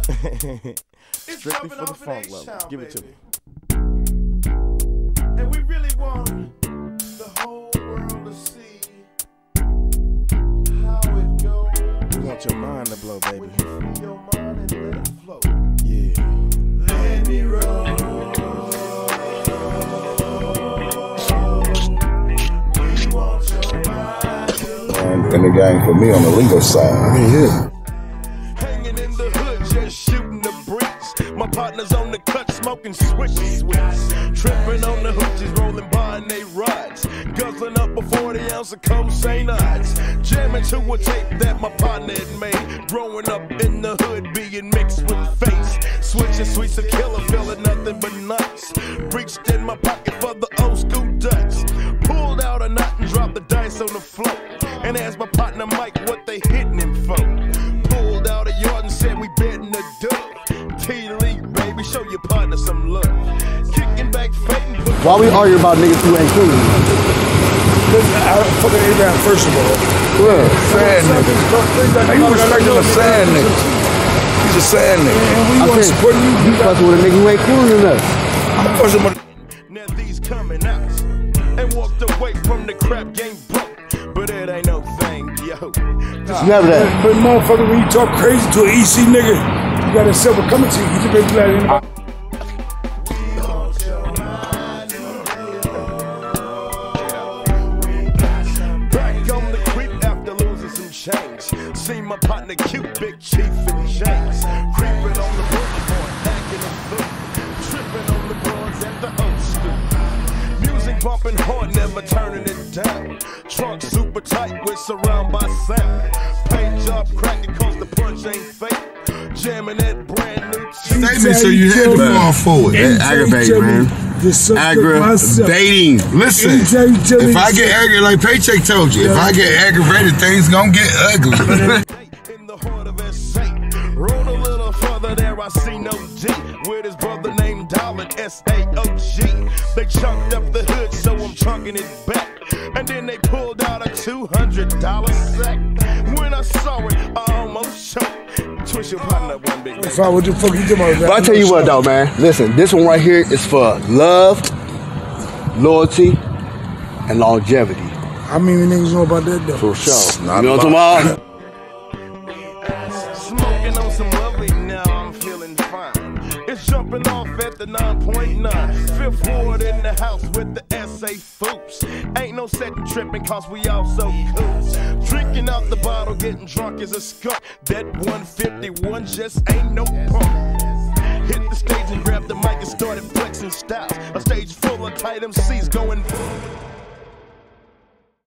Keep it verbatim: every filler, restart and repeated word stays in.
Strictly for the funk level. Give baby. it to me. And we really want the whole world to see how it goes. We want your mind to blow, baby. When you free your mind and let it flow. Yeah. Let me roll. We want your mind to blow. In the game for me on the legal side. I mean, yeah. Hanging in the hood, just shooting the breeze. My partner's on the cut, smoking switch sweets. Tripping on the hoochies, rolling by in they rides. Guzzling up a forty ounce of Coke Saint Ides. Jamming to a tape that my partner had made. Growing up in the hood, being mixed with face. Switching sweets of killer, feeling nothing but nuts. Reached in my pocket for the old school Dutch. Pulled out a knot and dropped the dice on the floor. And asked my partner Mike what they hitting him for. Pulled out a yard and said we betting the dub. T-League, baby, show your partner some love. Kicking back, fighting. Why we argue about niggas who ain't cool? I fucking Abraham first of all. Well, sad nigga. How you respect him a sad nigga? He's a sad nigga. And we I want to said, support you. you fucking with a nigga who ain't cool enough. I'm fussing with. Now these coming out and walked away from the crap game broke. But it ain't no thing, yo. Just never that. But motherfucker, when you talk crazy to an E C nigga, you got a silver coming to you. You just be glad anybody. Back on the creep after losing some change. See my partner cute, big chief in chains. Creeping on the boulevard, hacking the food. Tripping on the boards at the old school. Music bumping hard, never turning it down. Trunk super tight with surround by sound. Paint job cracking cause the punch ain't fake. Jamming that brand new Statement, so you had to fall forward. That aggravating, man. Aggravating. Listen, if I get aggravated, like Paycheck told you, if I get aggravated, things gonna get ugly. in the heart of S A. Rolled a little further there, I seen O G with his brother named Dollar, S A O G. They chunked up the hood, so I'm chunking it back. And then they pulled out a two hundred dollar sack. When I saw it, I almost choked. Twist your partner up one big If I would do fuck you doing But I tell you what though, man. Listen, this one right here is for love, loyalty, and longevity. How many niggas know about that though? For sure. Not You know what I'm talking about? Smoking on some lovely, now I'm feeling fine. It's jumping off at the nine point nine. Fifth Ward in the house with the S A Foops. Ain't no second tripping cause we all so cool. Drinking out the bottle, getting drunk as a skunk. That one fifty-one just ain't no punk. Hit the stage and grabbed the mic and started flexing styles. A stage full of tight M Cs going.